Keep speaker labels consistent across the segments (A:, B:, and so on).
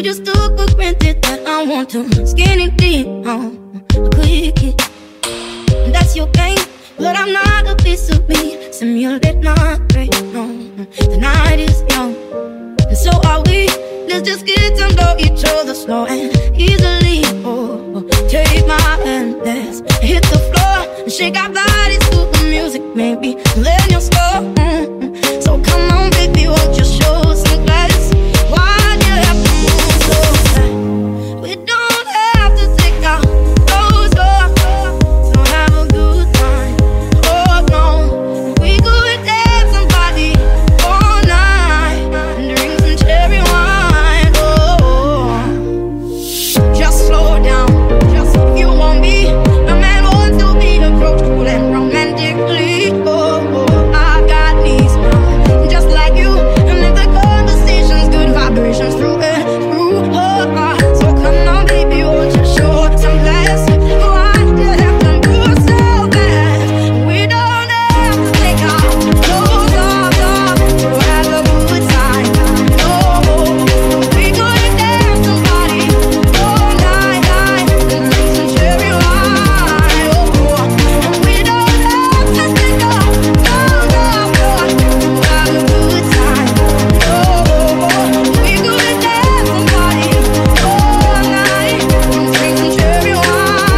A: You just took for granted that I want to skinny deep on a quick hit. That's your game, but I'm not a piece of me. Simulate my brain, no. The night is young, and so are we. Let's just get to know each other slow and easily. Oh, take my hand, let's hit the floor and shake our bodies to the music. Maybe let your score. So come on, baby, won't you show some class? Why do you have to move so fast? We don't have to take our clothes off, so have a good time. Oh no, we could dance somebody all night and drink some cherry wine. Oh, just slow down, just if you want me. A man wants to be approached cool and romantically. Oh, I got needs now, just like you. And if the conversation's good vibrations through and through. Oh, so come on, baby, won't you show some class? Why do you have to move so fast? We don't have to take our clothes off to have a good time. No, we could dance somebody all night and drink some cherry wine. Oh, and we don't have to take our clothes off to have a good time. No, we could dance somebody all night and drink some cherry wine.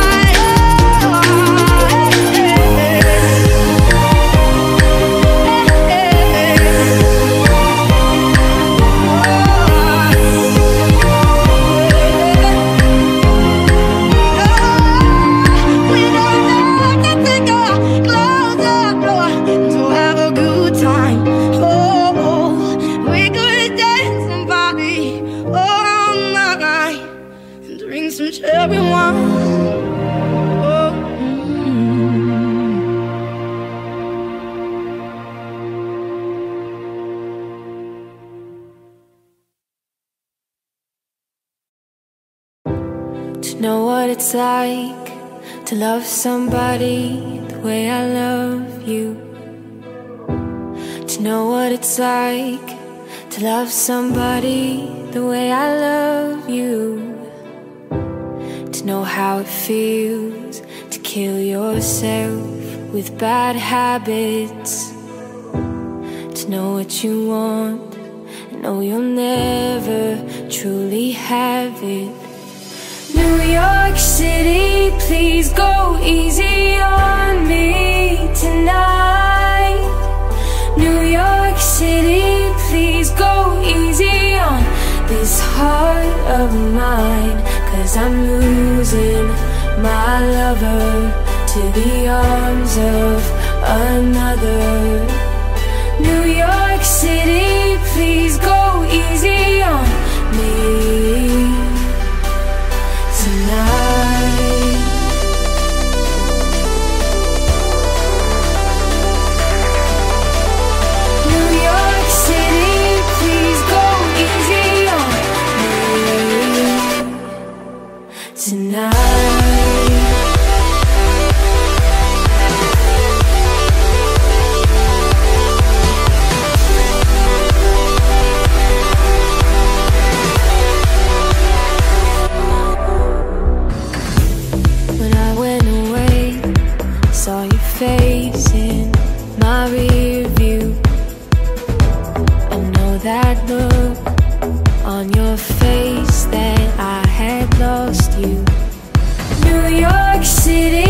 A: We don't have to take our clothes off to have a good time. Oh, we could dance somebody all night and drink some cherry wine. Oh,
B: To know what it's like to love somebody the way I love you. To know what it's like to love somebody the way I love you. To know how it feels to kill yourself with bad habits. To know what you want and know you'll never truly have it. New York City, please go easy on me tonight. New York City, please go easy on this heart of mine. 'Cause I'm losing my lover to the arms of another. New York City, please go easy on me tonight. New York City, please go easy on me tonight. Saw your face in my rear view. I know that look on your face that I had lost you. New York City,